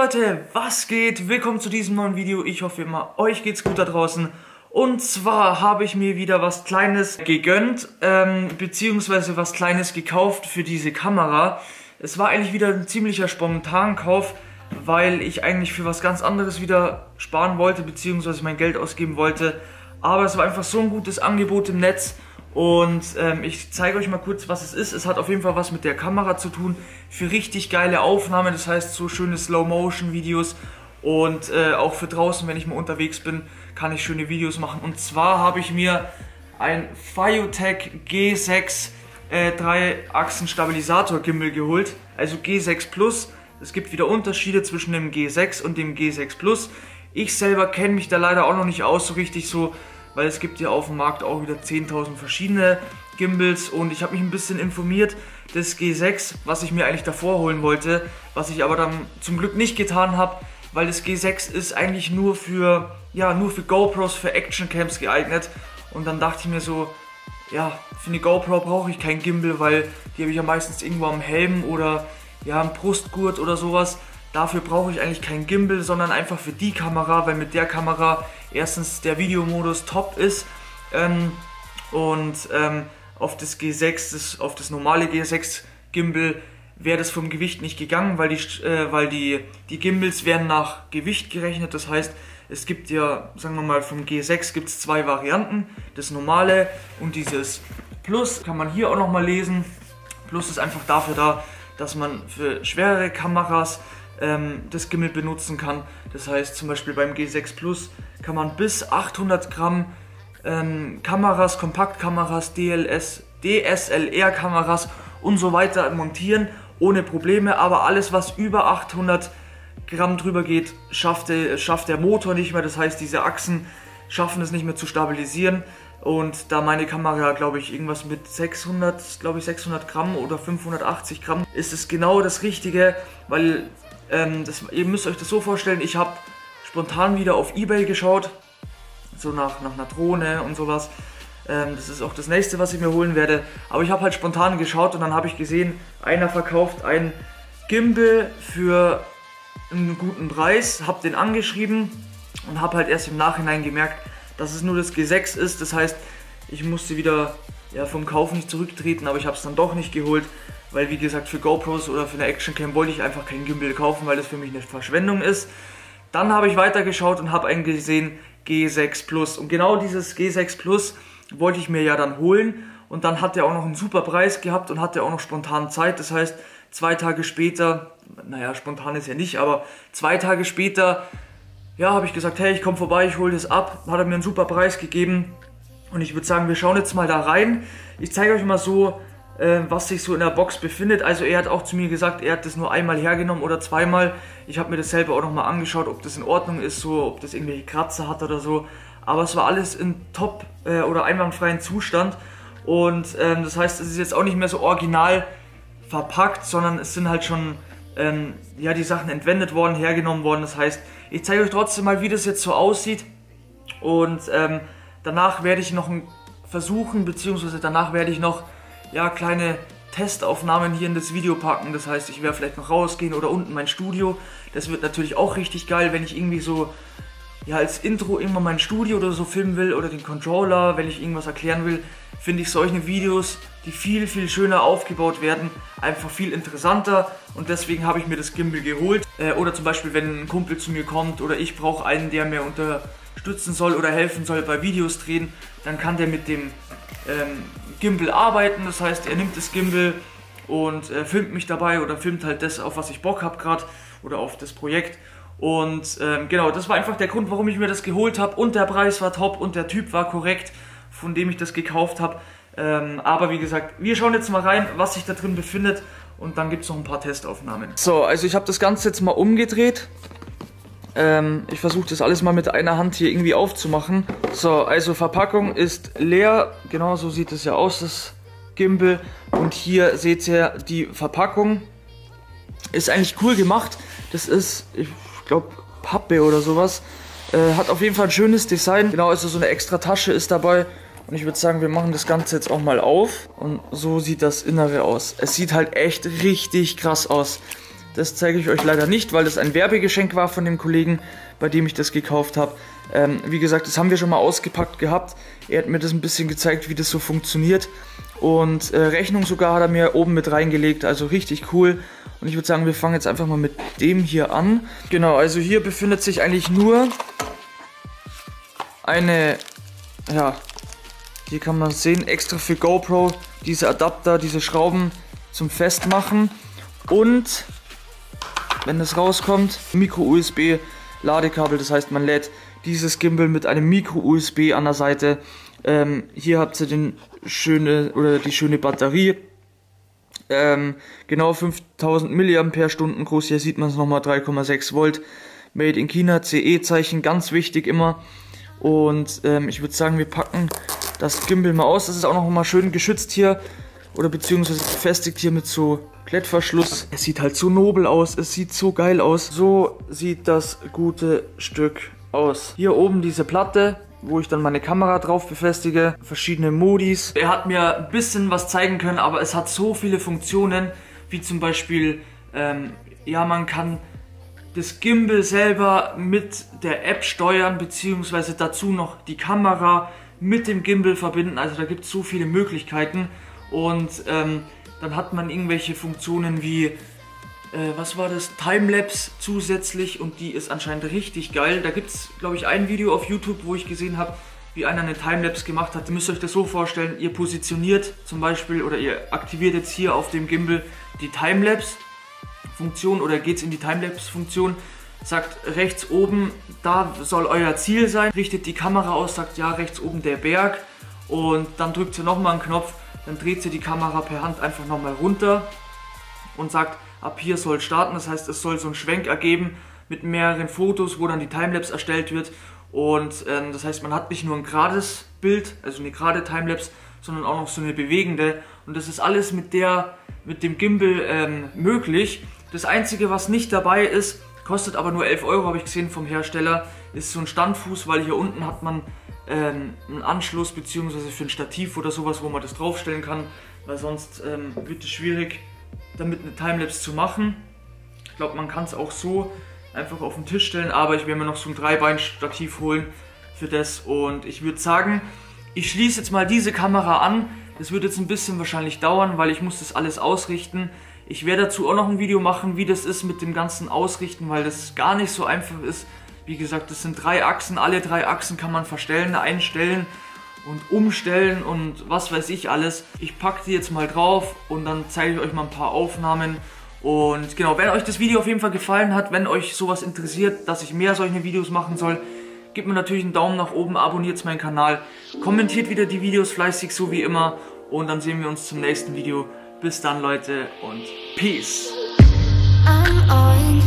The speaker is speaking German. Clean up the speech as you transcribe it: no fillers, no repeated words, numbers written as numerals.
Leute, was geht? Willkommen zu diesem neuen Video. Ich hoffe immer, euch geht's gut da draußen. Und zwar habe ich mir wieder was Kleines gegönnt, beziehungsweise was Kleines gekauft für diese Kamera. Es war eigentlich wieder ein ziemlicher Spontankauf, weil ich eigentlich für was ganz anderes wieder sparen wollte, beziehungsweise mein Geld ausgeben wollte. Aber es war einfach so ein gutes Angebot im Netz. Und ich zeige euch mal kurz, was es ist. Es hat auf jeden Fall was mit der Kamera zu tun, für richtig geile Aufnahmen, das heißt so schöne Slow-Motion-Videos und auch für draußen, wenn ich mal unterwegs bin, kann ich schöne Videos machen. Und zwar habe ich mir ein Fiotech G6 3-Achsen-Stabilisator-Gimbal geholt, also G6 Plus. Es gibt wieder Unterschiede zwischen dem G6 und dem G6 Plus. Ich selber kenne mich da leider auch noch nicht aus so richtig so, weil es gibt ja auf dem Markt auch wieder 10.000 verschiedene Gimbals und ich habe mich ein bisschen informiert. Das G6, was ich mir eigentlich davor holen wollte, was ich aber dann zum Glück nicht getan habe, weil das G6 ist eigentlich nur für GoPros, für Actioncams geeignet. Und dann dachte ich mir so, ja, für eine GoPro brauche ich kein Gimbal, weil die habe ich ja meistens irgendwo am Helm oder ja am Brustgurt oder sowas. Dafür brauche ich eigentlich kein Gimbal, sondern einfach für die Kamera, weil mit der Kamera erstens der Videomodus top ist auf das G6, auf das normale G6 Gimbal wäre das vom Gewicht nicht gegangen, weil die Gimbals werden nach Gewicht gerechnet. Das heißt, es gibt ja, sagen wir mal, vom G6 gibt es zwei Varianten, das normale und dieses Plus, kann man hier auch nochmal lesen. Plus ist einfach dafür da, dass man für schwerere Kameras das Gimbal benutzen kann. Das heißt zum Beispiel beim G6 Plus kann man bis 800 Gramm Kameras, Kompaktkameras, DSLR-Kameras und so weiter montieren, ohne Probleme, aber alles was über 800 Gramm drüber geht, schafft der Motor nicht mehr, das heißt diese Achsen schaffen es nicht mehr zu stabilisieren. Und da meine Kamera, glaube ich, irgendwas mit 600 Gramm oder 580 Gramm, ist es genau das Richtige, weil ihr müsst euch das so vorstellen, ich habe spontan wieder auf eBay geschaut, so nach einer Drohne und sowas. Das ist auch das nächste, was ich mir holen werde. Aber ich habe halt spontan geschaut und dann habe ich gesehen, einer verkauft ein Gimbal für einen guten Preis, habe den angeschrieben und habe halt erst im Nachhinein gemerkt, dass es nur das G6 ist. Das heißt, ich musste wieder vom Kauf nicht zurücktreten, aber ich habe es dann doch nicht geholt. Weil wie gesagt, für GoPros oder für eine Actioncam wollte ich einfach kein Gimbal kaufen, weil das für mich eine Verschwendung ist. Dann habe ich weitergeschaut und habe einen gesehen, G6 Plus. Und genau dieses G6 Plus wollte ich mir ja dann holen. Und dann hat er auch noch einen super Preis gehabt und hatte auch noch spontan Zeit. Das heißt, 2 Tage später, naja, spontan ist ja nicht, aber 2 Tage später, ja, habe ich gesagt, hey, ich komme vorbei, ich hole das ab. Hat er mir einen super Preis gegeben. Und ich würde sagen, wir schauen jetzt mal da rein. Ich zeige euch mal so, was sich so in der Box befindet. Also er hat auch zu mir gesagt, er hat das nur einmal hergenommen oder zweimal. Ich habe mir das selber auch nochmal angeschaut, ob das in Ordnung ist, so, ob das irgendwelche Kratzer hat oder so. Aber es war alles in top oder einwandfreien Zustand. Und das heißt, es ist jetzt auch nicht mehr so original verpackt, sondern es sind halt schon die Sachen entwendet worden, hergenommen worden. Das heißt, ich zeige euch trotzdem mal, wie das jetzt so aussieht. Und danach werde ich noch versuchen, beziehungsweise danach werde ich noch kleine Testaufnahmen hier in das Video packen. Das heißt, ich werde vielleicht noch rausgehen oder unten mein Studio. Das wird natürlich auch richtig geil, wenn ich irgendwie so als Intro irgendwann mein Studio oder so filmen will oder den Controller, wenn ich irgendwas erklären will, finde ich solche Videos, die viel, viel schöner aufgebaut werden, einfach viel interessanter und deswegen habe ich mir das Gimbal geholt. Oder zum Beispiel, wenn ein Kumpel zu mir kommt oder ich brauche einen, der mir unterstützen soll oder helfen soll bei Videos drehen, dann kann der mit dem Gimbal arbeiten, das heißt, er nimmt das Gimbal und filmt mich dabei oder filmt halt das, auf was ich Bock habe gerade oder auf das Projekt. Und genau, das war einfach der Grund, warum ich mir das geholt habe und der Preis war top und der Typ war korrekt, von dem ich das gekauft habe. Aber wie gesagt, wir schauen jetzt mal rein, was sich da drin befindet und dann gibt es noch ein paar Testaufnahmen. So, also ich habe das Ganze jetzt mal umgedreht. Ich versuche das alles mal mit einer Hand hier irgendwie aufzumachen. So, also Verpackung ist leer. Genau so sieht es ja aus, das Gimbal. Und hier seht ihr die Verpackung. Ist eigentlich cool gemacht. Das ist, ich glaube, Pappe oder sowas. Hat auf jeden Fall ein schönes Design. Genau, also so eine extra Tasche ist dabei. Und ich würde sagen, wir machen das Ganze jetzt auch mal auf. Und so sieht das Innere aus. Es sieht halt echt richtig krass aus. Das zeige ich euch leider nicht, weil das ein Werbegeschenk war von dem Kollegen, bei dem ich das gekauft habe. Wie gesagt, das haben wir schon mal ausgepackt gehabt. Er hat mir das ein bisschen gezeigt, wie das so funktioniert. Und Rechnung sogar hat er mir oben mit reingelegt, also richtig cool. Und ich würde sagen, wir fangen jetzt einfach mal mit dem hier an. Genau, also hier befindet sich eigentlich nur eine, ja, hier kann man sehen, extra für GoPro, diese Adapter, diese Schrauben zum Festmachen. Und, wenn das rauskommt, Micro-USB Ladekabel, das heißt, man lädt dieses Gimbal mit einem Micro-USB an der Seite. Hier habt ihr die schöne Batterie. Genau 5000 mAh groß, hier sieht man es nochmal, 3,6 Volt. Made in China, CE-Zeichen, ganz wichtig immer. Und ich würde sagen, wir packen das Gimbal mal aus. Das ist auch noch mal schön geschützt hier, oder beziehungsweise befestigt hier mit so Klettverschluss. Es sieht halt so nobel aus, es sieht so geil aus. So sieht das gute Stück aus. Hier oben diese Platte, wo ich dann meine Kamera drauf befestige. Verschiedene Modis. Er hat mir ein bisschen was zeigen können, aber es hat so viele Funktionen, wie zum Beispiel, ja, man kann das Gimbal selber mit der App steuern, beziehungsweise dazu noch die Kamera mit dem Gimbal verbinden. Also da gibt es so viele Möglichkeiten. Und dann hat man irgendwelche Funktionen wie, was war das, Timelapse zusätzlich, und die ist anscheinend richtig geil. Da gibt es, glaube ich, ein Video auf YouTube, wo ich gesehen habe, wie einer eine Timelapse gemacht hat. Ihr müsst euch das so vorstellen, ihr positioniert zum Beispiel oder ihr aktiviert jetzt hier auf dem Gimbal die Timelapse-Funktion oder geht es in die Timelapse-Funktion, sagt rechts oben, da soll euer Ziel sein, richtet die Kamera aus, sagt ja, rechts oben der Berg, und dann drückt ihr nochmal einen Knopf, dann dreht sie die Kamera per Hand einfach nochmal runter und sagt, ab hier soll starten. Das heißt, es soll so einen Schwenk ergeben mit mehreren Fotos, wo dann die Timelapse erstellt wird. Und das heißt, man hat nicht nur ein gerades Bild, also eine gerade Timelapse, sondern auch noch so eine bewegende. Und das ist alles mit dem Gimbal möglich. Das Einzige, was nicht dabei ist, kostet aber nur 11 Euro, habe ich gesehen vom Hersteller, ist so ein Standfuß, weil hier unten hat man einen Anschluss beziehungsweise für ein Stativ oder sowas, wo man das draufstellen kann, weil sonst wird es schwierig, damit eine Timelapse zu machen. Ich glaube, man kann es auch so einfach auf den Tisch stellen, aber ich werde mir noch so ein Dreibein-Stativ holen für das. Und ich würde sagen, ich schließe jetzt mal diese Kamera an. Das wird jetzt ein bisschen wahrscheinlich dauern, weil ich muss das alles ausrichten. Ich werde dazu auch noch ein Video machen, wie das ist mit dem ganzen Ausrichten, weil das gar nicht so einfach ist. Wie gesagt, das sind 3 Achsen, alle 3 Achsen kann man verstellen, einstellen und umstellen und was weiß ich alles. Ich packe die jetzt mal drauf und dann zeige ich euch mal ein paar Aufnahmen. Und genau, wenn euch das Video auf jeden Fall gefallen hat, wenn euch sowas interessiert, dass ich mehr solche Videos machen soll, gebt mir natürlich einen Daumen nach oben, abonniert meinen Kanal, kommentiert wieder die Videos fleißig, so wie immer, und dann sehen wir uns zum nächsten Video. Bis dann, Leute, und Peace!